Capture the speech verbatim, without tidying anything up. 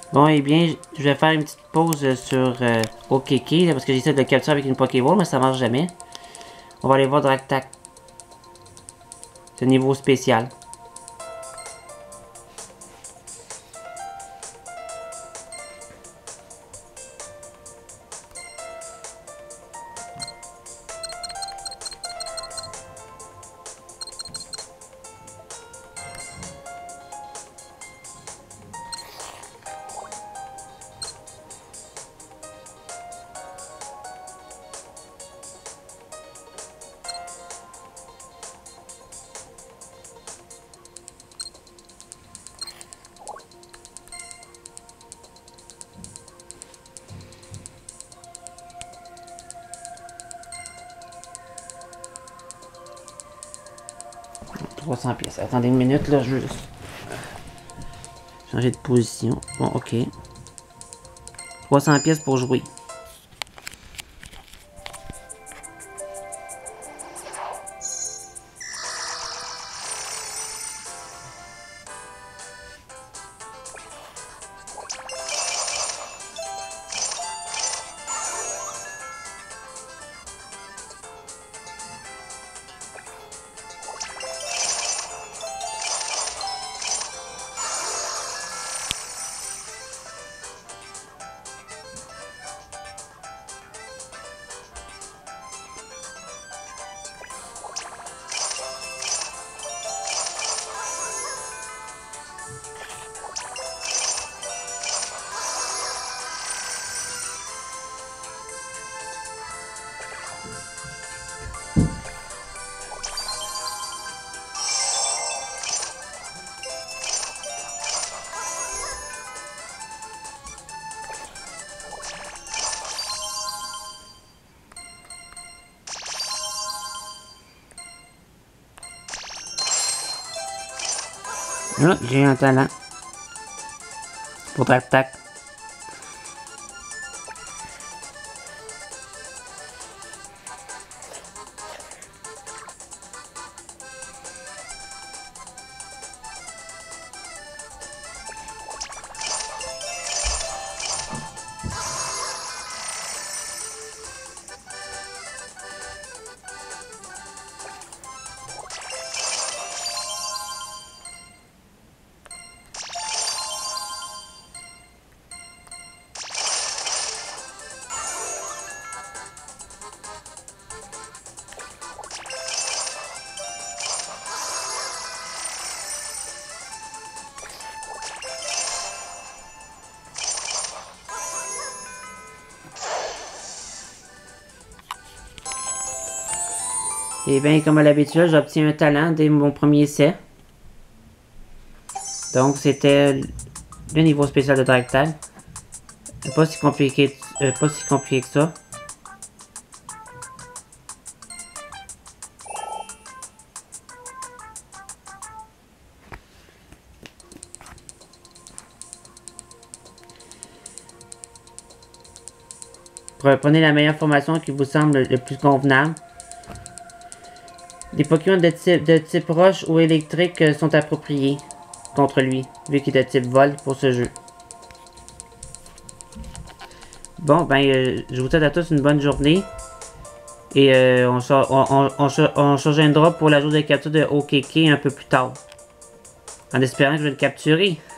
Bon, et eh bien, je vais faire une petite pause sur euh, Okeke, parce que j'essaie de le capturer avec une Pokéball, mais ça marche jamais. On va aller voir Dragtac. C'est niveau spécial. trois cents pièces. Attendez une minute, là, je veux juste changer de position. Bon, ok. trois cents pièces pour jouer. Ah, j'ai un talent. Pour Dragtac. Et bien, comme à l'habitude, j'obtiens un talent dès mon premier essai. Donc, c'était le niveau spécial de Dragtac. Pas si compliqué, euh, pas si compliqué que ça. Prenez la meilleure formation qui vous semble le plus convenable. Les Pokémon de type, de type roche ou électrique sont appropriés contre lui, vu qu'il est de type vol pour ce jeu. Bon, ben, euh, je vous souhaite à tous une bonne journée. Et euh, on, on, on, on, on change un drop pour la journée de capture de Okeke un peu plus tard. En espérant que je vais le capturer.